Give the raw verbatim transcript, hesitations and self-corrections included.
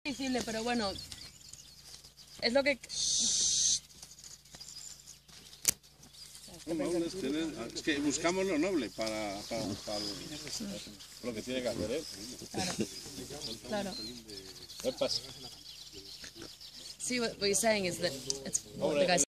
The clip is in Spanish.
Difícil, pero bueno, es lo que... Lo noble es, tener, es que buscamos lo noble para, para, para lo que tiene que hacer él. Claro, claro. ¿Qué pasa? See, what, what you're saying is that it's what the guy